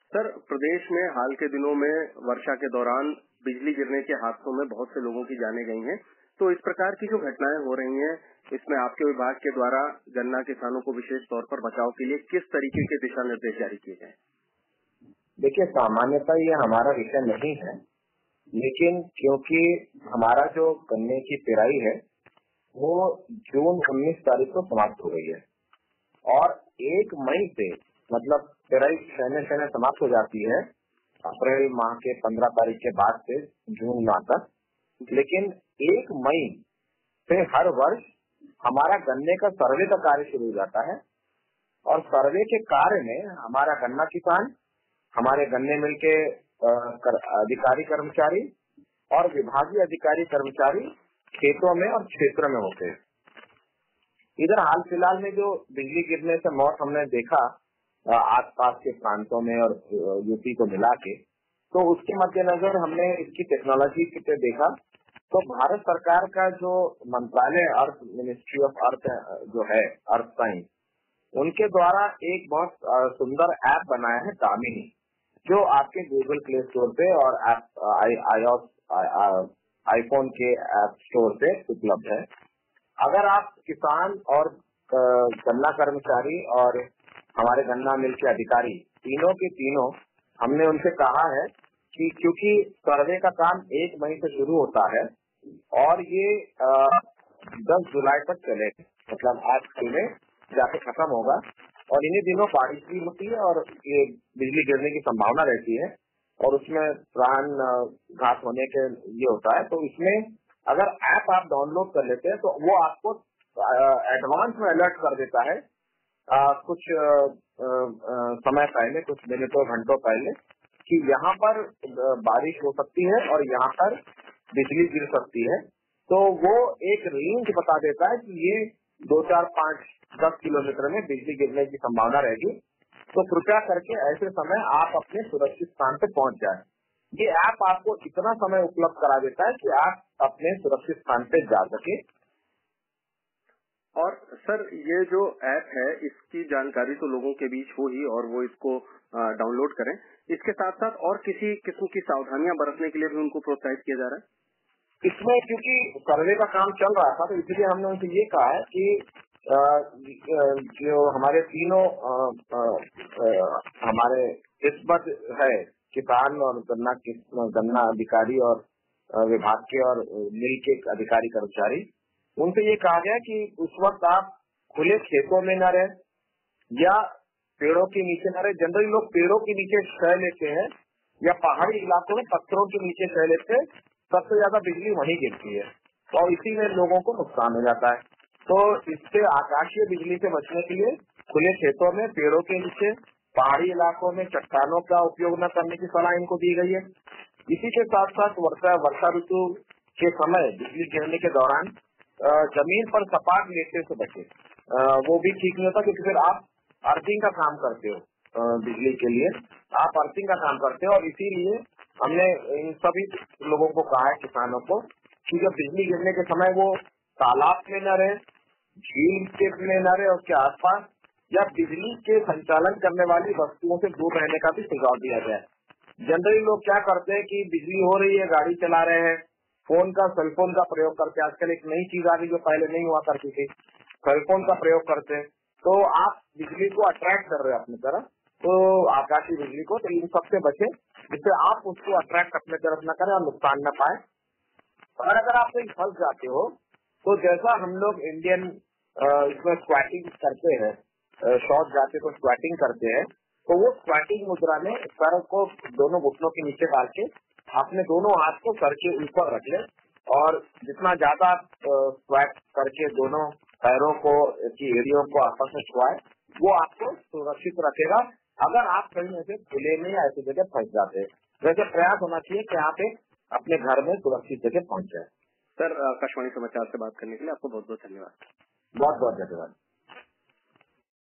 Sir, प्रदेश में हाल के दिनों में वर्षा के दौरान बिजली गिरने के हादसों में बहुत से लोगों की जानें गई हैं। तो इस प्रकार की जो घटनाएं हो रही हैं, इसमें आपके विभाग के द्वारा गन्ना किसानों को विशेष तौर पर बचाव के लिए किस तरीके के दिशा निर्देश जारी किए गए? देखिए, सामान्यतः ये हमारा विषय नहीं है, लेकिन क्योंकि हमारा जो गन्ने की पेराई है वो जून 19 तारीख को समाप्त हो गई है और 1 मई से मतलब पेराई शहने समाप्त हो जाती है अप्रैल माह के 15 तारीख के बाद से जून माह तक। लेकिन 1 मई से हर वर्ष हमारा गन्ने का सर्वे का कार्य शुरू हो जाता है और सर्वे के कार्य में हमारा गन्ना किसान, हमारे गन्ने मिल के अधिकारी कर्मचारी और विभागीय अधिकारी कर्मचारी खेतों में और क्षेत्र में होते हैं। इधर हाल फिलहाल में जो बिजली गिरने से मौत हमने देखा आसपास के प्रांतों में और यूपी को मिला के, तो उसके मद्देनजर हमने इसकी टेक्नोलॉजी पे देखा तो भारत सरकार का जो मंत्रालय अर्थ मिनिस्ट्री ऑफ अर्थ जो है अर्थ साइंस, उनके द्वारा एक बहुत सुंदर ऐप बनाया है दामिनी, जो आपके गूगल प्ले स्टोर पे और आईफोन के ऐप स्टोर पे उपलब्ध है। अगर आप किसान और गन्ना कर्मचारी और हमारे गन्ना मिल के अधिकारी तीनों के तीनों, हमने उनसे कहा है कि क्योंकि सर्वे का काम 1 मई से शुरू होता है और ये 10 जुलाई तक चलेगा, मतलब आज कल में जाके खत्म होगा और इन्हीं दिनों बारिश भी होती है और ये बिजली गिरने की संभावना रहती है और उसमें प्राण घात होने के ये होता है। तो इसमें अगर ऐप आप डाउनलोड कर लेते हैं तो वो आपको एडवांस में अलर्ट कर देता है कुछ समय पहले, कुछ मिनटों घंटों पहले, कि यहाँ पर बारिश हो सकती है और यहाँ पर बिजली गिर सकती है। तो वो एक रेंज बता देता है कि ये 2, 4, 5, 10 किलोमीटर में बिजली गिरने की संभावना रहेगी। तो कृपया करके ऐसे समय आप अपने सुरक्षित स्थान पे पहुंच जाएं। ये ऐप आपको इतना समय उपलब्ध करा देता है कि आप अपने सुरक्षित स्थान पे जा सके। और सर, ये जो ऐप है इसकी जानकारी तो लोगों के बीच हो ही और वो इसको डाउनलोड करें। इसके साथ साथ और किसी किस्म की सावधानियां बरतने के लिए भी उनको प्रोत्साहित किया जा रहा है। इसमें क्योंकि सर्वे का काम चल रहा था तो इसलिए हमने उनसे ये कहा है कि जो हमारे तीनों हमारे किस्मत है, किसान और गन्ना अधिकारी और विभाग के और मिल के अधिकारी कर्मचारी, उनसे ये कहा गया कि उस वक्त आप खुले खेतों में न रहे या पेड़ों के नीचे न रहे। जनरली लोग पेड़ों के नीचे शह लेते हैं या पहाड़ी इलाकों में पत्थरों के नीचे शह लेते हैं, सबसे ज्यादा बिजली वहीं गिरती है और इसी में लोगों को नुकसान हो जाता है। तो इससे आकाशीय बिजली से बचने के लिए खुले खेतों में, पेड़ों के नीचे, पहाड़ी इलाकों में चट्टानों का उपयोग न करने की सलाह इनको दी गई है। इसी के साथ साथ वर्षा ऋतु के समय बिजली गिरने के दौरान जमीन पर सपाट लेटने से बचे, वो भी ठीक नहीं होता, क्योंकि फिर आप अर्थिंग का काम करते हो बिजली के लिए, आप अर्थिंग का काम करते हो। और इसीलिए हमने इन सभी लोगों को कहा है, किसानों को, कि जब बिजली गिरने के समय वो तालाब में न रहे, झील के में न रहे, उसके आसपास, या बिजली के संचालन करने वाली वस्तुओं से दूर रहने का भी सुझाव दिया गया है। जनरली लोग क्या करते हैं कि बिजली हो रही है, गाड़ी चला रहे हैं, सेलफोन का प्रयोग करते हैं। आजकल एक नई चीज आ रही जो पहले नहीं हुआ करती थी, सेलफोन का प्रयोग करते हैं। तो आप बिजली को अट्रैक्ट कर रहे हैं अपनी तरफ, तो आकाशीय बिजली को, तो इन सबसे बचे, जिससे आप उसको अट्रैक्ट अपने तरफ न करें और नुकसान न पाए। और अगर आप कहीं फंस जाते हो तो जैसा हम लोग इंडियन इसमें स्क्वैटिंग करते हैं, शॉर्ट जाते तो स्क्वैटिंग करते हैं, तो वो स्क्वैटिंग मुद्रा में पैरों को दोनों घुटनों के नीचे डाल के अपने दोनों हाथ को सर के ऊपर रख ले और जितना ज्यादा स्क्वैट करके दोनों पैरों को की एड़ियों को आपस में छुआए, वो आपको सुरक्षित रखेगा अगर आप कहीं ऐसे खुले में या ऐसी जगह फंस जाते हैं। वैसे प्रयास होना चाहिए कि आप अपने घर में सुरक्षित जगह पहुंच जाए। सर, आकाशवाणी समाचार से बात करने के लिए आपको बहुत बहुत धन्यवाद। बहुत बहुत धन्यवाद।